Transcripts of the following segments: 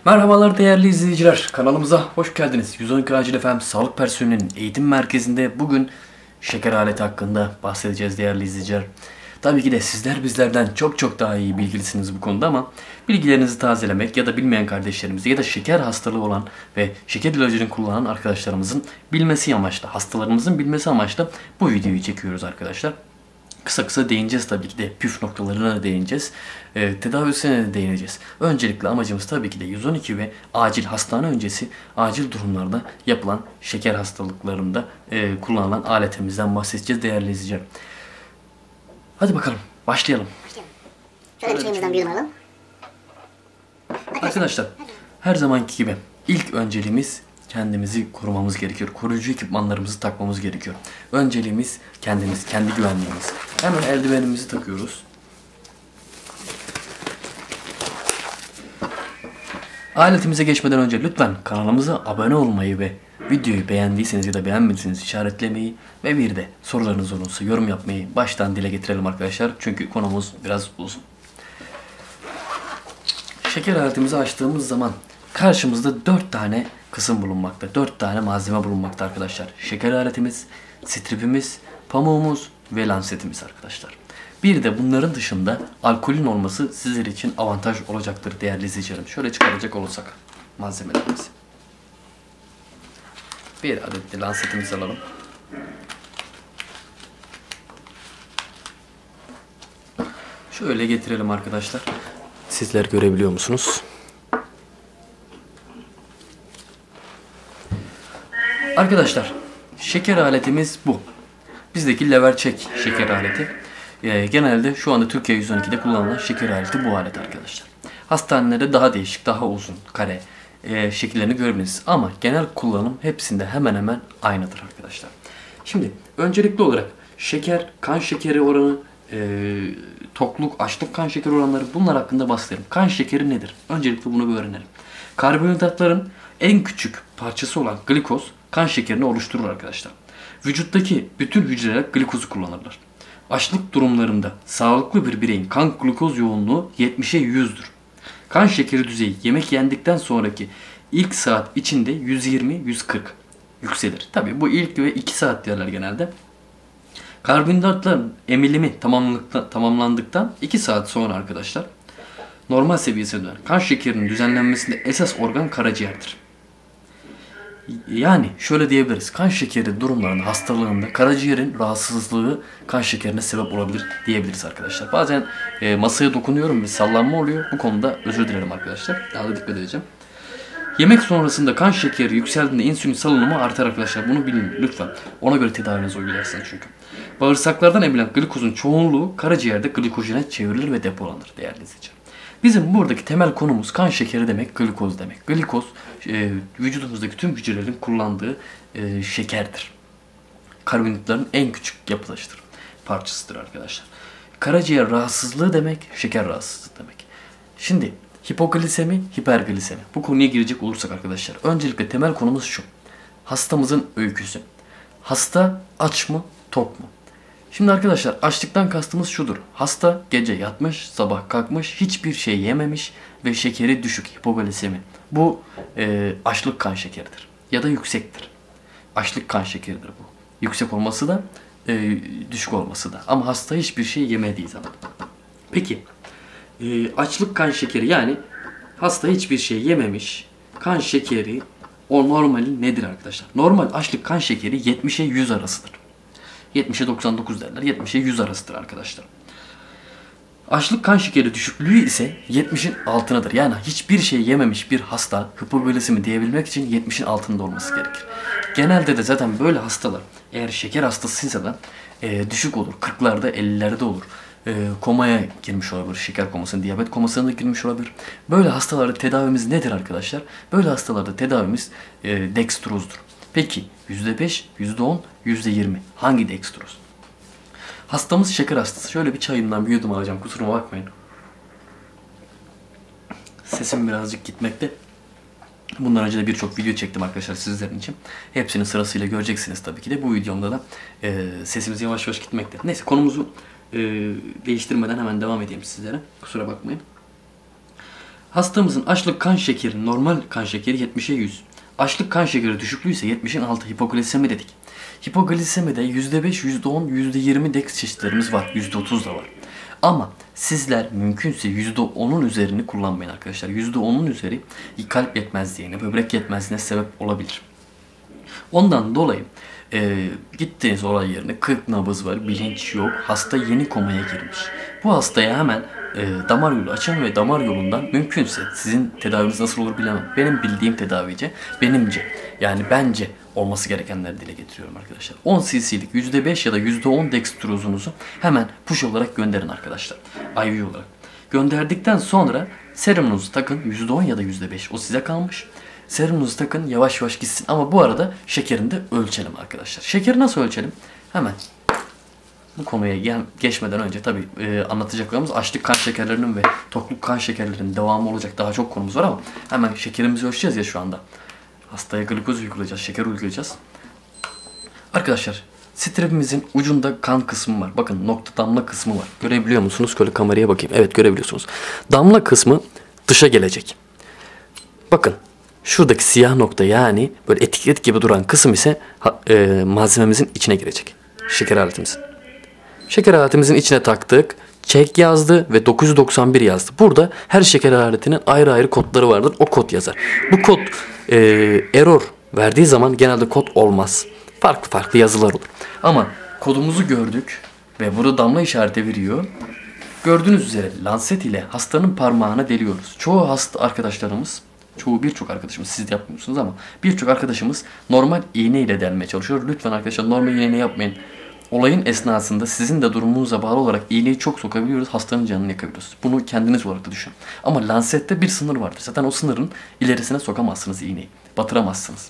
Merhabalar değerli izleyiciler, kanalımıza hoş geldiniz. 112 Acil FM Sağlık Personeli'nin eğitim merkezinde bugün şeker aleti hakkında bahsedeceğiz değerli izleyiciler. Tabii ki de sizler bizlerden çok daha iyi bilgilisiniz bu konuda ama bilgilerinizi tazelemek ya da bilmeyen kardeşlerimize ya da şeker hastalığı olan ve şeker ilacını kullanan arkadaşlarımızın bilmesi amaçlı, hastalarımızın bilmesi amaçlı bu videoyu çekiyoruz arkadaşlar. Kısa değineceğiz tabii ki de, püf noktalarına da değineceğiz. Tedavisine de değineceğiz. Öncelikle amacımız tabii ki de 112 ve acil hastane öncesi acil durumlarda yapılan şeker hastalıklarında kullanılan aletimizden bahsedeceğiz değerli izleyiciler. Hadi bakalım başlayalım. Şöyle bir çayımızdan bir yudum alalım. Arkadaşlar her zamanki gibi ilk önceliğimiz kendimizi korumamız gerekiyor. Koruyucu ekipmanlarımızı takmamız gerekiyor. Önceliğimiz kendimiz, kendi güvenliğimiz. Hemen eldivenimizi takıyoruz. Aletimize geçmeden önce lütfen kanalımıza abone olmayı ve videoyu beğendiyseniz ya da beğenmediyseniz işaretlemeyi ve bir de sorularınız olursa yorum yapmayı baştan dile getirelim arkadaşlar. Çünkü konumuz biraz uzun. Şeker aletimizi açtığımız zaman karşımızda 4 tane kısım bulunmakta. 4 tane malzeme bulunmakta arkadaşlar. Şeker aletimiz, stripimiz, pamuğumuz ve lansetimiz arkadaşlar. Bir de bunların dışında alkolün olması sizler için avantaj olacaktır değerli izleyicilerim. Şöyle çıkaracak olursak malzemelerimizi. Bir adet de lansetimizi alalım. Şöyle getirelim arkadaşlar. Sizler görebiliyor musunuz? Arkadaşlar şeker aletimiz bu. Bizdeki lever çek şeker aleti. Genelde şu anda Türkiye 112'de kullanılan şeker aleti bu alet arkadaşlar. Hastanelerde daha değişik, daha uzun kare şekillerini görebilirsiniz. Ama genel kullanım hepsinde hemen hemen aynıdır arkadaşlar. Şimdi öncelikli olarak şeker, kan şekeri oranı, tokluk, açlık kan şekeri oranları bunlar hakkında bahsedelim. Kan şekeri nedir? Öncelikle bunu bir öğrenelim. Karbonhidratların en küçük parçası olan glikoz kan şekerini oluşturur arkadaşlar. Vücuttaki bütün hücreler glikozu kullanırlar. Açlık durumlarında sağlıklı bir bireyin kan glikoz yoğunluğu 70'e 100'dür. Kan şekeri düzeyi yemek yendikten sonraki ilk saat içinde 120-140 yükselir. Tabi bu ilk ve 2 saat diyorlar genelde. Karbonhidratların emilimi tamamlandıktan 2 saat sonra arkadaşlar normal seviyesine döner. Kan şekerinin düzenlenmesinde esas organ karaciğerdir. Yani şöyle diyebiliriz. Kan şekeri durumlarında, hastalığında karaciğerin rahatsızlığı kan şekerine sebep olabilir diyebiliriz arkadaşlar. Bazen masaya dokunuyorum ve sallanma oluyor. Bu konuda özür dilerim arkadaşlar. Daha da dikkat edeceğim. Yemek sonrasında kan şekeri yükseldiğinde insülin salınımı artar arkadaşlar. Bunu bilin lütfen. Ona göre tedavinizi uygularsınız çünkü. Bağırsaklardan emilen glikozun çoğunluğu karaciğerde glikojene çevrilir ve depolanır değerli izleyiciler. Bizim buradaki temel konumuz kan şekeri demek, glikoz demek. Glikoz vücudumuzdaki tüm hücrelerin kullandığı şekerdir. Karbonhidratların en küçük yapılaştır, parçasıdır arkadaşlar. Karaciğer rahatsızlığı demek, şeker rahatsızlığı demek. Şimdi hipoglisemi, hiperglisemi. Bu konuya girecek olursak arkadaşlar. Öncelikle temel konumuz şu. Hastamızın öyküsü. Hasta aç mı, tok mu? Şimdi arkadaşlar açlıktan kastımız şudur. Hasta gece yatmış, sabah kalkmış, hiçbir şey yememiş ve şekeri düşük, hipoglisemi. Bu açlık kan şekeridir ya da yüksektir. Açlık kan şekeridir bu. Yüksek olması da düşük olması da. Ama hasta hiçbir şey yemediği zaman. Peki açlık kan şekeri yani hasta hiçbir şey yememiş, kan şekeri o normali nedir arkadaşlar? Normal açlık kan şekeri 70'e 100 arasıdır. 70'e 99 derler. 70'e 100 arasıdır arkadaşlar. Açlık kan şekeri düşüklüğü ise 70'in altındadır. Yani hiçbir şey yememiş bir hasta hipoglisemi diyebilmek için 70'in altında olması gerekir. Genelde de zaten böyle hastalar eğer şeker hastasıysa da düşük olur. 40'larda 50'lerde olur. Komaya girmiş olabilir. Şeker komasına, diyabet komasına da girmiş olabilir. Böyle hastalarda tedavimiz nedir arkadaşlar? Böyle hastalarda tedavimiz dextrozdur. Peki %5, %10, %20 hangi dextroz? Hastamız şeker hastası. Şöyle bir çayımdan bir yudum alacağım. Kusuruma bakmayın. Sesim birazcık gitmekte. Bundan önce de birçok video çektim arkadaşlar sizlerin için. Hepsini sırasıyla göreceksiniz tabii ki de. Bu videomda da sesimiz yavaş yavaş gitmekte. Neyse konumuzu değiştirmeden hemen devam edeyim sizlere. Kusura bakmayın. Hastamızın açlık kan şekeri, normal kan şekeri 70'e 100. Açlık kan şekeri düşüklüyse 70'in altı, hipoglisemi dedik. Hipoglisemide %5, %10, %20 deks çeşitlerimiz var. %30 da var. Ama sizler mümkünse %10'un üzerini kullanmayın arkadaşlar. %10'un üzeri kalp yetmezliğine, böbrek yetmezliğine sebep olabilir. Ondan dolayı gittiğiniz olay yerine 40 nabız var, bilinç yok, hasta yeni komaya girmiş. Bu hastaya hemen damar yolu açın ve damar yolundan mümkünse, sizin tedaviniz nasıl olur bilemem, benim bildiğim tedavice, benimce, yani bence olması gerekenleri dile getiriyorum arkadaşlar. 10 cc'lik %5 ya da %10 dextrozunuzu hemen push olarak gönderin arkadaşlar. IV olarak. Gönderdikten sonra serumunuzu takın, %10 ya da %5, o size kalmış. Serumunuzu takın, yavaş yavaş gitsin. Ama bu arada şekerini de ölçelim arkadaşlar. Şekeri nasıl ölçelim? Hemen bu konuya geçmeden önce tabii anlatacaklarımız açlık kan şekerlerinin ve tokluk kan şekerlerinin devamı olacak. Daha çok konumuz var ama hemen şekerimizi ölçeceğiz ya şu anda. Hastaya glikoz uygulayacağız, şeker uygulayacağız. Arkadaşlar, strepimizin ucunda kan kısmı var. Bakın nokta damla kısmı var. Görebiliyor musunuz? Şöyle kameraya bakayım. Evet, görebiliyorsunuz. Damla kısmı dışa gelecek. Bakın. Şuradaki siyah nokta, yani böyle etiket gibi duran kısım ise malzememizin içine girecek. Şeker aletimizin. Şeker aletimizin içine taktık. Çek yazdı ve 991 yazdı. Burada her şeker aletinin ayrı ayrı kodları vardır. O kod yazar. Bu kod error verdiği zaman genelde kod olmaz. Farklı farklı yazılar olur. Ama kodumuzu gördük ve burada damla işareti veriyor. Gördüğünüz üzere lanset ile hastanın parmağına deliyoruz. Çoğu hasta arkadaşlarımız, birçok arkadaşımız, siz de yapmıyorsunuz ama birçok arkadaşımız normal iğne ile delmeye çalışıyor. Lütfen arkadaşlar, normal iğne yapmayın. Olayın esnasında sizin de durumunuza bağlı olarak iğneyi çok sokabiliyoruz. Hastanın canını yakabiliyoruz. Bunu kendiniz olarak da düşünün. Ama lansette bir sınır vardır. Zaten o sınırın ilerisine sokamazsınız iğneyi. Batıramazsınız.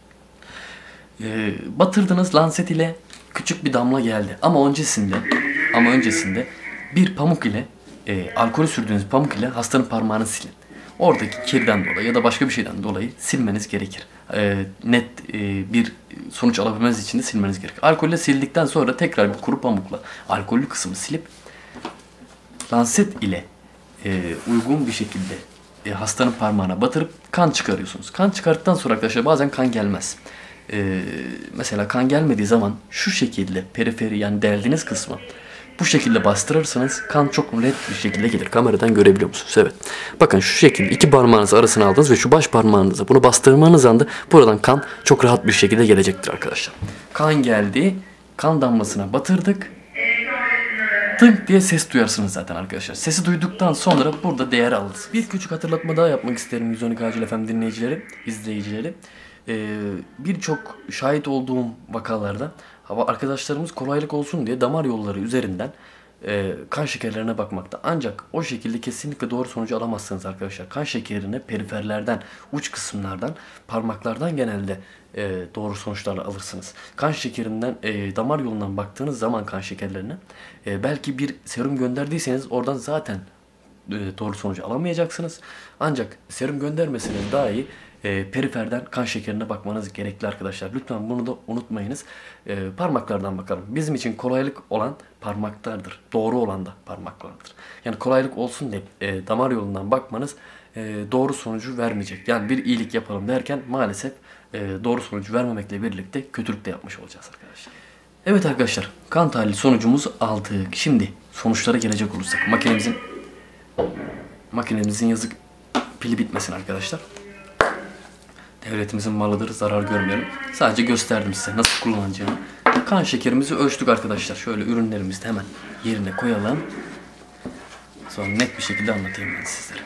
Batırdınız, lanset ile küçük bir damla geldi. Ama öncesinde bir pamuk ile alkolü sürdüğünüz pamuk ile hastanın parmağını silin. Oradaki kirden dolayı ya da başka bir şeyden dolayı silmeniz gerekir. Net bir sonuç alabilmeniz için de silmeniz gerekir. Alkolle sildikten sonra tekrar bir kuru pamukla alkollü kısmı silip lanset ile uygun bir şekilde hastanın parmağına batırıp kan çıkarıyorsunuz. Kan çıkarttıktan sonra arkadaşlar bazen kan gelmez. Mesela kan gelmediği zaman şu şekilde periferi, yani deldiğiniz kısmı bu şekilde bastırırsanız kan çok net bir şekilde gelir. Kameradan görebiliyor musunuz? Evet. Bakın şu şekilde iki parmağınızı arasına aldınız ve şu baş parmağınıza bunu bastırmanız anda buradan kan çok rahat bir şekilde gelecektir arkadaşlar. Kan geldi. Kan damlasına batırdık. Tınk diye ses duyarsınız zaten arkadaşlar. Sesi duyduktan sonra burada değer alırız. Bir küçük hatırlatma daha yapmak isterim 112 Acil FM dinleyicileri, izleyicileri. Birçok şahit olduğum vakalarda arkadaşlarımız kolaylık olsun diye damar yolları üzerinden kan şekerlerine bakmakta. Ancak o şekilde kesinlikle doğru sonucu alamazsınız arkadaşlar. Kan şekerine periferlerden, uç kısımlardan, parmaklardan genelde doğru sonuçlar alırsınız. Kan şekerinden, damar yolundan baktığınız zaman kan şekerlerine belki bir serum gönderdiyseniz oradan zaten doğru sonucu alamayacaksınız. Ancak serum göndermeseniz dahi periferden kan şekerine bakmanız gerekli arkadaşlar. Lütfen bunu da unutmayınız. Parmaklardan bakalım. Bizim için kolaylık olan parmaklardır. Doğru olan da parmaklardır. Yani kolaylık olsun diye damar yolundan bakmanız doğru sonucu vermeyecek. Yani bir iyilik yapalım derken maalesef doğru sonucu vermemekle birlikte kötülük de yapmış olacağız arkadaşlar. Evet arkadaşlar, kan tahlili sonucumuzu aldık. Şimdi sonuçlara gelecek olursak makinemizin yazık pili bitmesin arkadaşlar. Devletimizin malıdır, zarar görmeyelim. Sadece gösterdim size nasıl kullanacağını. Kan şekerimizi ölçtük arkadaşlar. Şöyle ürünlerimizi de hemen yerine koyalım. Sonra net bir şekilde anlatayım ben sizlere.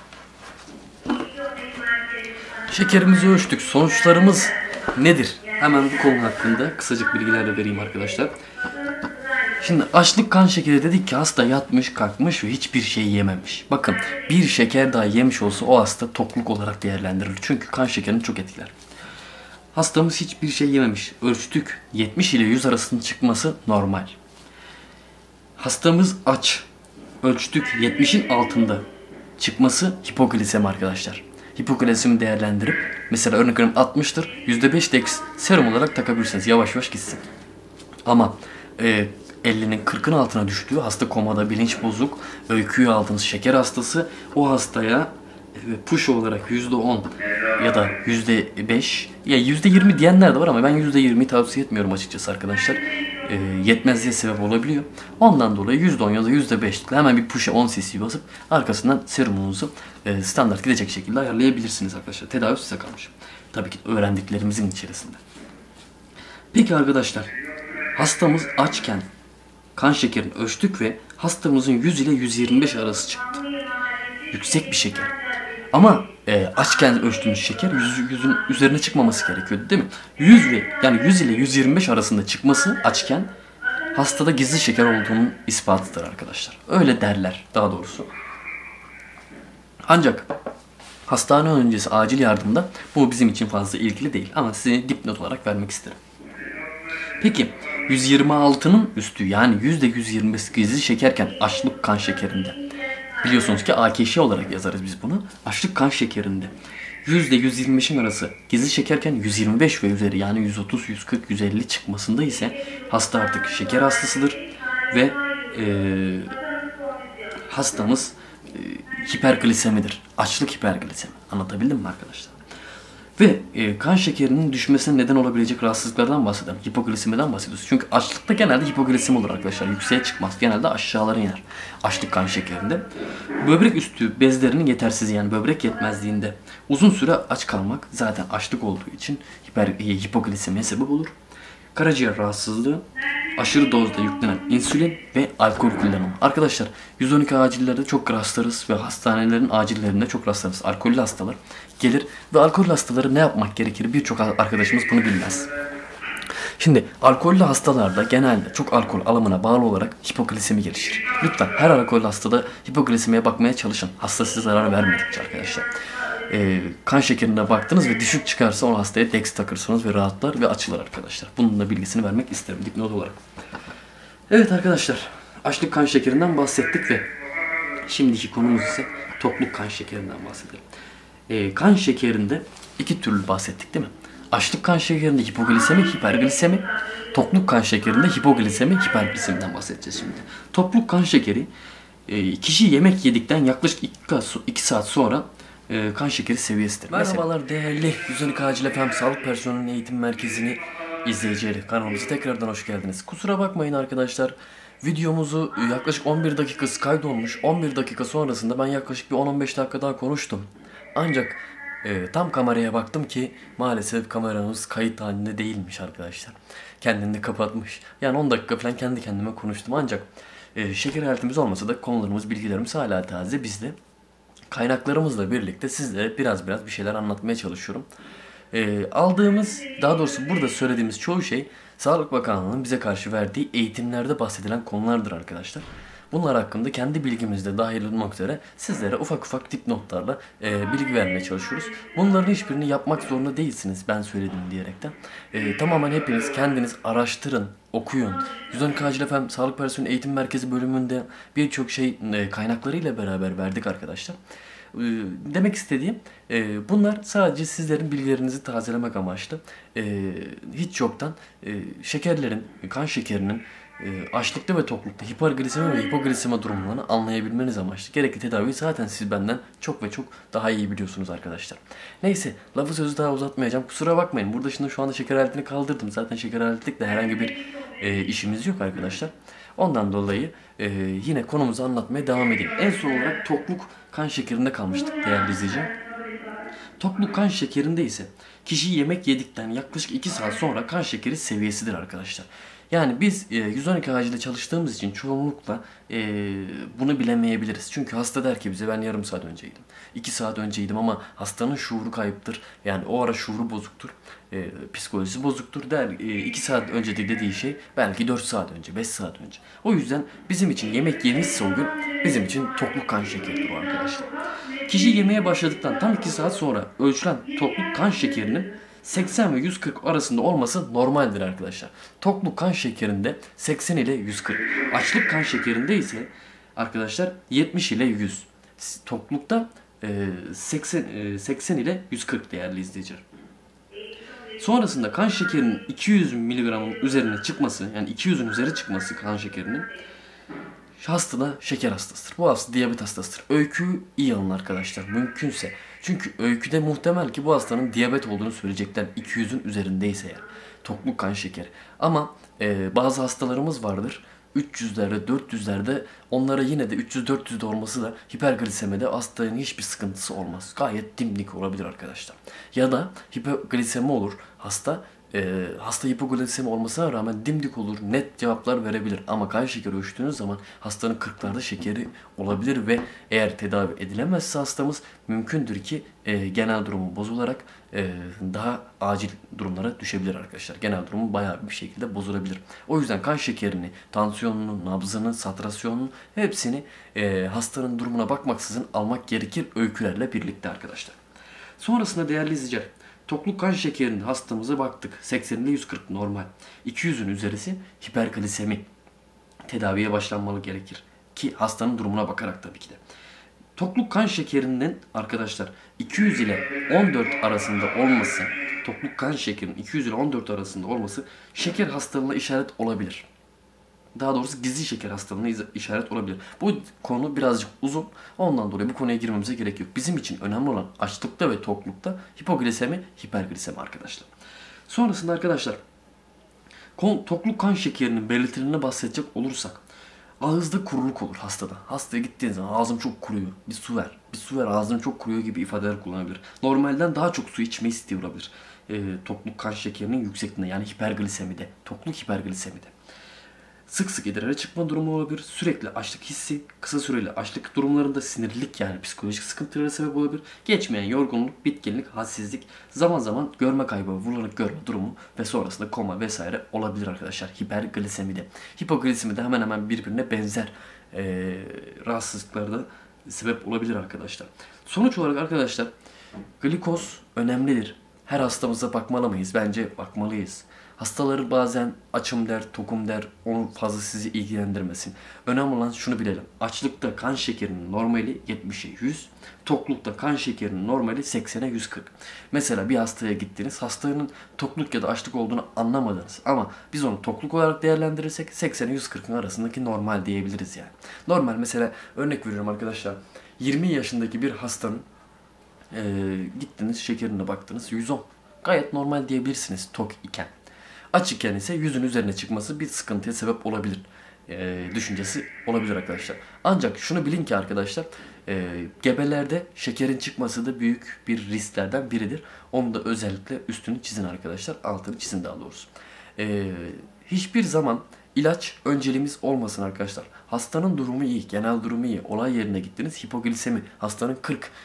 Şekerimizi ölçtük. Sonuçlarımız nedir? Hemen bu konu hakkında kısacık bilgiler de vereyim arkadaşlar. Şimdi açlık kan şekeri dedik ki hasta yatmış kalkmış ve hiçbir şey yememiş. Bakın, bir şeker daha yemiş olsa o hasta tokluk olarak değerlendirilir. Çünkü kan şekerini çok etkiler. Hastamız hiçbir şey yememiş. Ölçtük. 70 ile 100 arasının çıkması normal. Hastamız aç. Ölçtük. 70'in altında çıkması hipoglisemi arkadaşlar. Hipoglisemi değerlendirip mesela örnek veriyorum 60'tır. %5 dex serum olarak takabilirsiniz. Yavaş yavaş gitsin. Ama 50'nin 40'ın altına düştüğü hasta komada, bilinç bozuk, öyküyü aldığınız şeker hastası, o hastaya push olarak %10 ya da %5 ya %20 diyenler de var ama ben %20'yi tavsiye etmiyorum açıkçası arkadaşlar. Yetmezliğe sebep olabiliyor. Ondan dolayı %10 ya da %5'likle hemen bir push'e 10 cc basıp arkasından serumunuzu standart gidecek şekilde ayarlayabilirsiniz arkadaşlar. Tedavi size kalmış. Tabii ki öğrendiklerimizin içerisinde. Peki arkadaşlar, hastamız açken kan şekerini ölçtük ve hastamızın 100 ile 125 arası çıktı. Yüksek bir şeker. Ama açken ölçtüğümüz şeker 100'ün üzerine çıkmaması gerekiyordu değil mi? 100 ile 125 arasında çıkması açken hastada gizli şeker olduğunun ispatıdır arkadaşlar. Öyle derler daha doğrusu. Ancak hastane öncesi acil yardımda bu bizim için fazla ilgili değil ama size dipnot olarak vermek isterim. Peki 126'nın üstü yani %125 gizli şekerken açlık kan şekerinde, biliyorsunuz ki AKŞ olarak yazarız biz bunu. Açlık kan şekerinde %125'in arası gizli şekerken 125 ve üzeri yani 130, 140, 150 çıkmasında ise hasta artık şeker hastasıdır ve hastamız hiperglisemidir. Açlık hiperglisemi. Anlatabildim mi arkadaşlar? Ve kan şekerinin düşmesine neden olabilecek rahatsızlıklardan bahsedelim. Hipoglisемiden bahsediyoruz. Çünkü açlıkta genelde hipoglisemi olur arkadaşlar. Yükseğe çıkmaz. Genelde aşağılara iner. Açlık kan şekerinde. Böbrek üstü bezlerinin yetersizliği yani böbrek yetmezliğinde uzun süre aç kalmak zaten açlık olduğu için hipoglisemiye sebep olur. Karaciğer rahatsızlığı, aşırı dozda yüklenen insülin ve alkol kullanımı. Arkadaşlar 112 acillerde çok rastlarız ve hastanelerin acillerinde çok rastlarız. Alkollü hastalar gelir ve alkollü hastaları ne yapmak gerekir? Birçok arkadaşımız bunu bilmez. Şimdi alkollü hastalarda genelde çok alkol alımına bağlı olarak hipoglisemi gelişir. Lütfen her alkollü hastada hipoglisemiye bakmaya çalışın. Hasta size zarar vermedikçe arkadaşlar. Kan şekerine baktınız ve düşük çıkarsa o hastaya Dex takırsınız ve rahatlar ve açılır arkadaşlar. Bunun da bilgisini vermek isterim dipnot olarak. Evet arkadaşlar, açlık kan şekerinden bahsettik ve şimdiki konumuz ise tokluk kan şekerinden bahsedelim. Kan şekerinde iki türlü bahsettik değil mi? Açlık kan şekerinde hipoglisemi, hiperglisemi, tokluk kan şekerinde hipoglisemi, hiperglisemiden bahsedeceğiz şimdi. Tokluk kan şekeri kişi yemek yedikten yaklaşık 2 saat sonra kan şekeri seviyesidir. Merhabalar değerli 112 Acil FM Sağlık Personeli Eğitim Merkezi'ni izleyicileri. Kanalımıza tekrardan hoş geldiniz. Kusura bakmayın arkadaşlar. Videomuzu yaklaşık 11 dakikası kaydolmuş. 11 dakika sonrasında ben yaklaşık bir 10-15 dakika daha konuştum. Ancak tam kameraya baktım ki maalesef kameramız kayıt halinde değilmiş arkadaşlar. Kendini kapatmış. Yani 10 dakika falan kendi kendime konuştum. Ancak şeker aletimiz olmasa da konularımız, bilgilerimiz hala taze bizde. Kaynaklarımızla birlikte sizlere biraz bir şeyler anlatmaya çalışıyorum. Aldığımız, daha doğrusu burada söylediğimiz çoğu şey Sağlık Bakanlığı'nın bize karşı verdiği eğitimlerde bahsedilen konulardır arkadaşlar. Bunlar hakkında kendi bilgimizde dahil olmak üzere sizlere ufak dipnotlarla bilgi vermeye çalışıyoruz. Bunların hiçbirini yapmak zorunda değilsiniz ben söyledim diyerekten. Tamamen hepiniz kendiniz araştırın, okuyun. 112 Acil FM Sağlık Personeli Eğitim Merkezi bölümünde birçok şey kaynaklarıyla beraber verdik arkadaşlar. Demek istediğim bunlar sadece sizlerin bilgilerinizi tazelemek amaçlı. Hiç yoktan şekerlerin, kan şekerinin açlıkta ve toklukta hiperglisemi ve hipoglisemi durumlarını anlayabilmeniz amaçlı. Gerekli tedaviyi zaten siz benden çok daha iyi biliyorsunuz arkadaşlar. Neyse, lafı sözü daha uzatmayacağım. Kusura bakmayın. Burada şimdi şu anda şeker aletini kaldırdım. Zaten şeker aletlikle herhangi bir işimiz yok arkadaşlar. Ondan dolayı yine konumuzu anlatmaya devam edeyim. En son olarak tokluk kan şekerinde kalmıştık değerli izleyicilerim. Tokluk kan şekerinde ise kişi yemek yedikten yaklaşık 2 saat sonra kan şekeri seviyesidir arkadaşlar. Yani biz 112 acilde çalıştığımız için çoğunlukla bunu bilemeyebiliriz. Çünkü hasta der ki bize ben yarım saat önceydim. 2 saat önceydim ama hastanın şuuru kayıptır. Yani o ara şuuru bozuktur. Psikolojisi bozuktur der. 2 saat önce dediği şey belki 4 saat önce, 5 saat önce. O yüzden bizim için yemek yemişse o gün bizim için tokluk kan şekeridir o arkadaşlar. Kişi yemeye başladıktan tam 2 saat sonra ölçülen tokluk kan şekerinin 80 ve 140 arasında olması normaldir arkadaşlar. Tokluk kan şekerinde 80 ile 140. Açlık kan şekerinde ise arkadaşlar 70 ile 100. Toklukta 80 ile 140 değerli izleyiciler. Sonrasında kan şekerinin 200 mg'ın üzerine çıkması, yani 200'ün üzeri çıkması kan şekerinin hasta da şeker hastasıdır. Bu hasta diyabet hastasıdır. Öyküyü iyi alın arkadaşlar mümkünse. Çünkü öyküde muhtemel ki bu hastanın diyabet olduğunu söyleyecekler 200'ün üzerindeyse eğer. Tokluk kan şekeri. Ama bazı hastalarımız vardır. 300'lerde, 400'lerde onlara yine de 300-400'de olması da hiperglisemide hastanın hiçbir sıkıntısı olmaz. Gayet dimdik olabilir arkadaşlar. Ya da hipoglisemi olur hasta. Hasta hipoglisemi olmasına rağmen dimdik olur, net cevaplar verebilir. Ama kan şekeri ölçtüğünüz zaman hastanın 40'larda şekeri olabilir ve eğer tedavi edilemezse hastamız mümkündür ki genel durumu bozularak daha acil durumlara düşebilir arkadaşlar. Genel durumu bayağı bir şekilde bozulabilir. O yüzden kan şekerini, tansiyonunu, nabzını, satrasyonunu hepsini hastanın durumuna bakmaksızın almak gerekir öykülerle birlikte arkadaşlar. Sonrasında değerli izleyiciler, tokluk kan şekerinin hastamıza baktık. 80'inde 140 normal. 200'ün üzerisi hiperglisemi. Tedaviye başlanmalı gerekir. Ki hastanın durumuna bakarak tabii ki de. Tokluk kan şekerinin arkadaşlar 200 ile 14 arasında olması, tokluk kan şekerinin 200 ile 14 arasında olması şeker hastalığına işaret olabilir. Daha doğrusu gizli şeker hastalığına işaret olabilir. Bu konu birazcık uzun. Ondan dolayı bu konuya girmemize gerek yok. Bizim için önemli olan açlıkta ve toklukta hipoglisemi, hiperglisemi arkadaşlar. Sonrasında arkadaşlar tokluk kan şekerinin belirtilerine bahsedecek olursak ağızda kuruluk olur hastada. Hastaya gittiğiniz zaman ağzım çok kuruyor. Bir su ver. Bir su ver ağzım çok kuruyor gibi ifadeler kullanabilir. Normalden daha çok su içmeyi istiyor olabilir. Tokluk kan şekerinin yüksekliğinde yani hiperglisemide. Tokluk hiperglisemide. Sık sık idrara çıkma durumu olabilir. Sürekli açlık hissi, kısa süreli açlık durumlarında sinirlilik yani psikolojik sıkıntılara sebep olabilir. Geçmeyen yorgunluk, bitkinlik, halsizlik, zaman zaman görme kaybı, bulanık görme durumu ve sonrasında koma vesaire olabilir arkadaşlar hiperglisemide. Hipoglisemide hemen hemen birbirine benzer rahatsızlıklarda sebep olabilir arkadaşlar. Sonuç olarak arkadaşlar glikoz önemlidir. Her hastamıza bakmalı mıyız? Bence bakmalıyız. Hastaları bazen açım der, tokum der, onu fazla sizi ilgilendirmesin. Önemli olan şunu bilelim. Açlıkta kan şekerinin normali 70'e 100, toklukta kan şekerinin normali 80'e 140. Mesela bir hastaya gittiniz, hastanın tokluk ya da açlık olduğunu anlamadınız. Ama biz onu tokluk olarak değerlendirirsek 80'e 140'ın arasındaki normal diyebiliriz yani. Normal mesela örnek veriyorum arkadaşlar. 20 yaşındaki bir hastanın gittiniz şekerine baktınız 110. Gayet normal diyebilirsiniz tok iken. Aç iken ise 100'ün üzerine çıkması bir sıkıntıya sebep olabilir. Düşüncesi olabilir arkadaşlar. Ancak şunu bilin ki arkadaşlar gebelerde şekerin çıkması da büyük bir risklerden biridir. Onu da özellikle üstünü çizin arkadaşlar. Altını çizin daha doğrusu. Hiçbir zaman ilaç önceliğimiz olmasın arkadaşlar. Hastanın durumu iyi, genel durumu iyi. Olay yerine gittiniz. Hipoglisemi, hastanın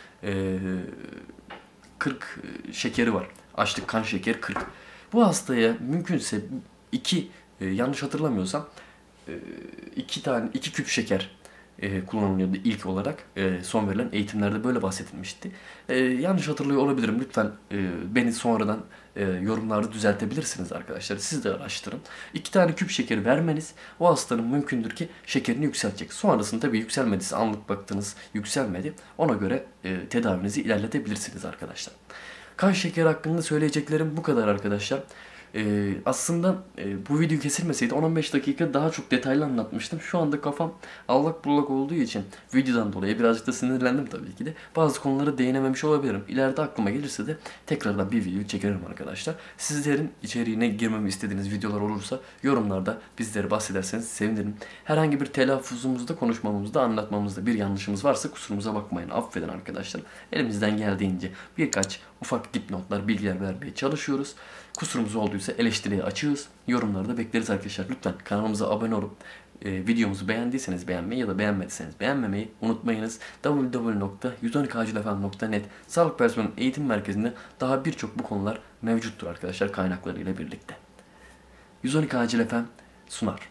40 şekeri var. Açlık kan şekeri 40. Bu hastaya mümkünse yanlış hatırlamıyorsam 2 küp şeker kullanılıyordu ilk olarak. Son verilen eğitimlerde böyle bahsedilmişti. Yanlış hatırlıyor olabilirim. Lütfen beni sonradan yorumlarda düzeltebilirsiniz arkadaşlar. Siz de araştırın. 2 tane küp şekeri vermeniz o hastanın mümkündür ki şekerini yükseltecek. Sonrasında tabii yükselmediyse anlık baktınız yükselmedi. Ona göre tedavinizi ilerletebilirsiniz arkadaşlar. Kan şekeri hakkında söyleyeceklerim bu kadar arkadaşlar. Aslında bu video kesilmeseydi 10-15 dakika daha çok detaylı anlatmıştım. Şu anda kafam allak bullak olduğu için videodan dolayı birazcık da sinirlendim tabii ki de. Bazı konulara değinememiş olabilirim. İleride aklıma gelirse de tekrardan bir video çekerim arkadaşlar. Sizlerin içeriğine girmemi istediğiniz videolar olursa yorumlarda bizlere bahsederseniz sevinirim. Herhangi bir telaffuzumuzda, konuşmamızda, anlatmamızda bir yanlışımız varsa kusurumuza bakmayın. Affedin arkadaşlar. Elimizden geldiğince birkaç ufak dipnotlar, bilgiler vermeye çalışıyoruz. Kusurumuz olduysa eleştiriye açığız. Yorumları da bekleriz arkadaşlar. Lütfen kanalımıza abone olup videomuzu beğendiyseniz beğenmeyi ya da beğenmediyseniz beğenmemeyi unutmayınız. www.112acilfm.net Sağlık Personeli Eğitim Merkezi'nde daha birçok bu konular mevcuttur arkadaşlar kaynaklarıyla birlikte. 112 Acil FM sunar.